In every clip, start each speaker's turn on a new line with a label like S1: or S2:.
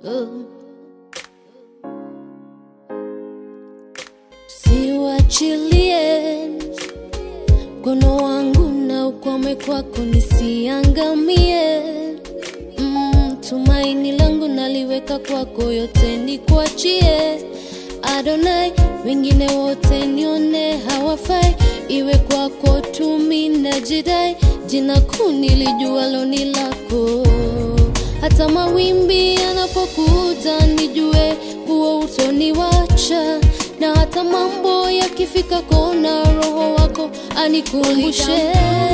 S1: Siwachilie mkono wangu na ukome kwako nisiangamie. Tumaini langu naliweka kwako, yote nikuachie Adonai. Wengine wote nione hawafai, iwe kwako tu mimi najidai. Jina kuu nilijua ni lako, hata mawimbi yanapokuja nijue huo utoniwacha. Na hata mambo yakifika kona, Roho wako anikumbushe.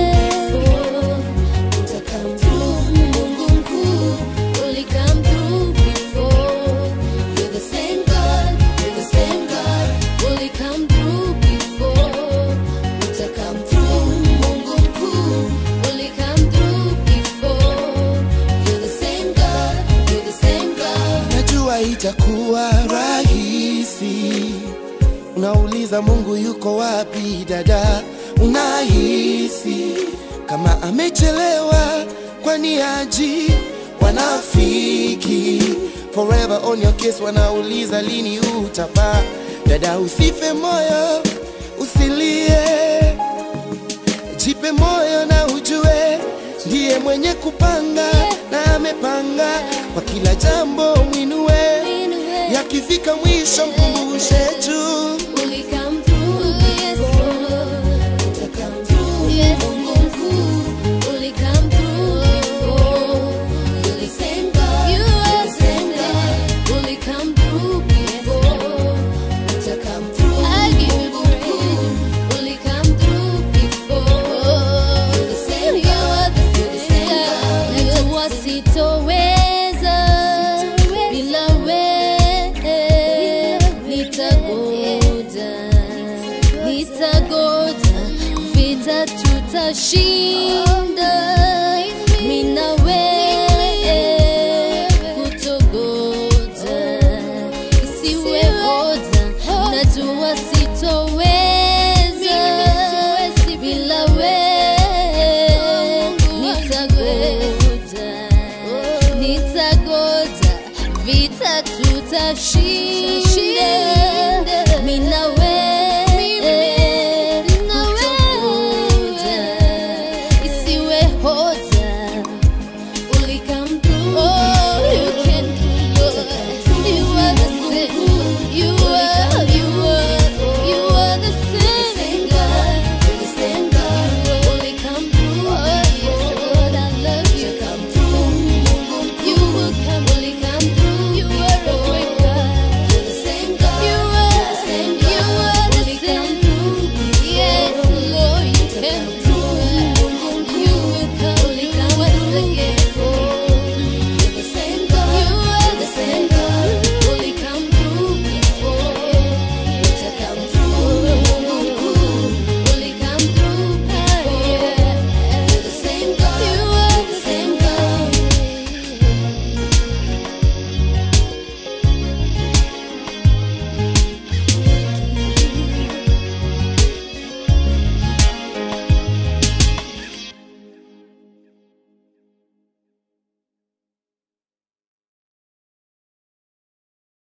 S2: Itakuwa rahisi, unauliza Mungu yuko wapi dada, unahisi kama amechelewa, kwani haji? Wanafiki forever on your case, wanauliza lini utapa. Dada usife moyo, usilie, jipe moyo na ujue ndiye mwenye kupanga na amepanga kwa kila jambo. Mwinue, yakifika mwisho mkumbushe tu.
S1: Nitagoda vita tutashinda.